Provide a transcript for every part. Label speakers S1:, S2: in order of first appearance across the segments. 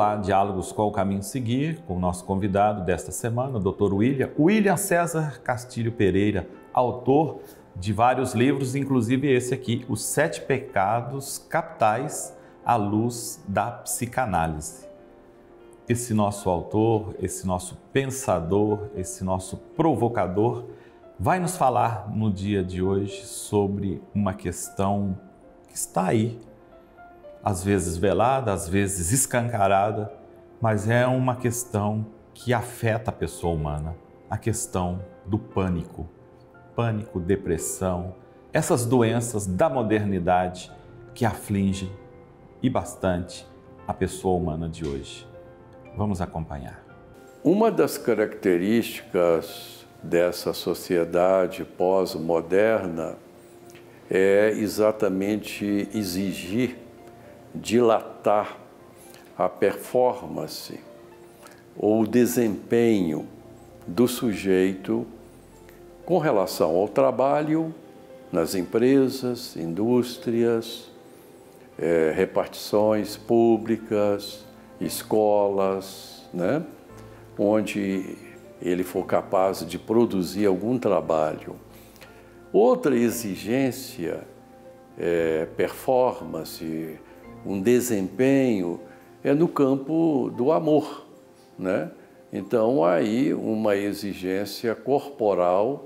S1: Olá, Diálogos Qual o Caminho Seguir, com o nosso convidado desta semana, o Dr. William César Castilho Pereira, autor de vários livros, inclusive esse aqui, Os 7 Pecados Capitais à Luz da Psicanálise. Esse nosso autor, esse nosso pensador, esse nosso provocador, vai nos falar no dia de hoje sobre uma questão que está aí, às vezes velada, às vezes escancarada, mas é uma questão que afeta a pessoa humana, a questão do pânico. Pânico, depressão, essas doenças da modernidade que afligem e bastante a pessoa humana de hoje. Vamos acompanhar.
S2: Uma das características dessa sociedade pós-moderna é exatamente exigir, dilatar a performance ou o desempenho do sujeito com relação ao trabalho nas empresas, indústrias, repartições públicas, escolas, né? Onde ele for capaz de produzir algum trabalho. Outra exigência performance, um desempenho, é no campo do amor, né? Então, aí uma exigência corporal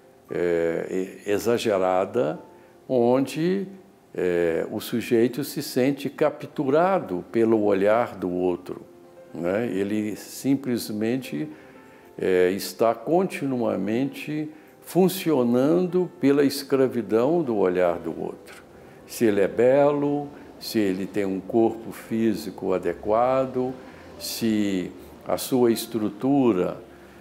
S2: exagerada, onde o sujeito se sente capturado pelo olhar do outro, né? Ele simplesmente está continuamente funcionando pela escravidão do olhar do outro. Se ele é belo, se ele tem um corpo físico adequado, se a sua estrutura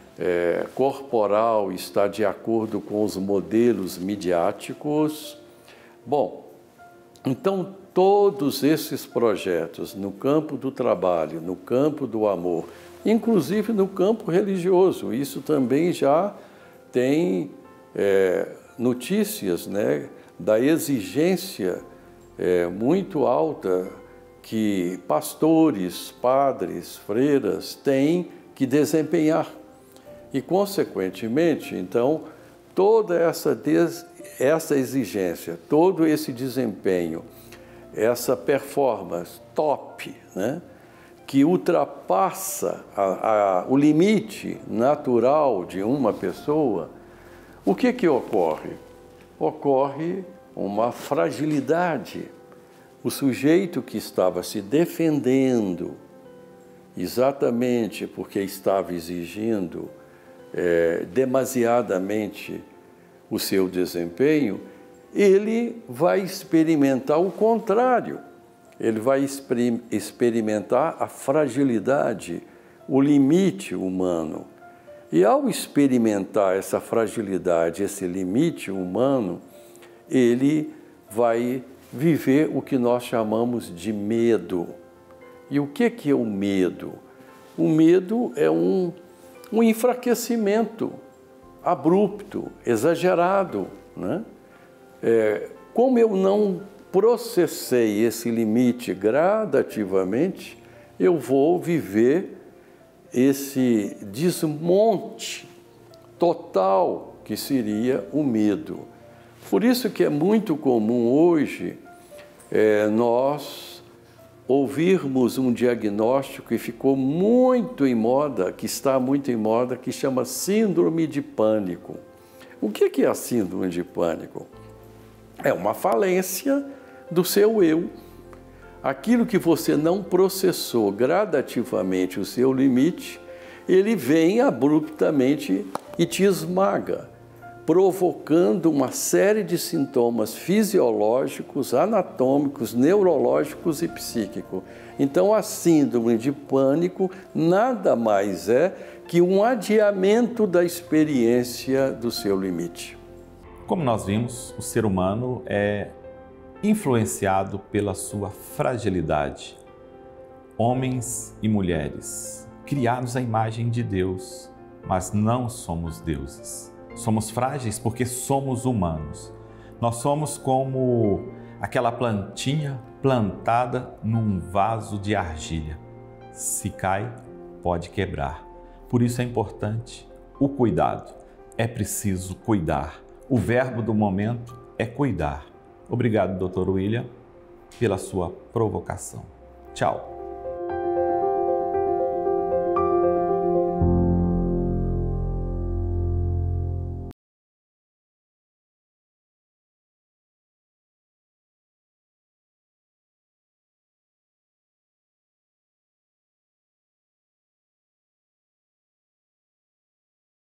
S2: corporal está de acordo com os modelos midiáticos. Bom, então todos esses projetos no campo do trabalho, no campo do amor, inclusive no campo religioso, isso também já tem notícias, né, da exigência muito alta que pastores, padres, freiras têm que desempenhar. E, consequentemente, então, toda essa exigência, todo esse desempenho, essa performance top, né, que ultrapassa o limite natural de uma pessoa, o que ocorre? Ocorre uma fragilidade. O sujeito que estava se defendendo exatamente porque estava exigindo demasiadamente o seu desempenho, ele vai experimentar o contrário. Ele vai experimentar a fragilidade, o limite humano. E ao experimentar essa fragilidade, esse limite humano, ele vai viver o que nós chamamos de medo. E o que é o medo? O medo é um enfraquecimento abrupto, exagerado, né? Como eu não processei esse limite gradativamente, eu vou viver esse desmonte total que seria o medo. Por isso que é muito comum hoje nós ouvirmos um diagnóstico que ficou muito em moda, que está muito em moda, que chama síndrome de pânico. O que é a síndrome de pânico? É uma falência do seu eu. Aquilo que você não processou gradativamente o seu limite, ele vem abruptamente e te esmaga, provocando uma série de sintomas fisiológicos, anatômicos, neurológicos e psíquicos. Então, a síndrome de pânico nada mais é que um adiamento da experiência do seu limite.
S1: Como nós vimos, o ser humano é influenciado pela sua fragilidade. Homens e mulheres, criados à imagem de Deus, mas não somos deuses. Somos frágeis porque somos humanos. Nós somos como aquela plantinha plantada num vaso de argilha. Se cai, pode quebrar. Por isso é importante o cuidado. É preciso cuidar. O verbo do momento é cuidar. Obrigado, Dr. William, pela sua provocação. Tchau.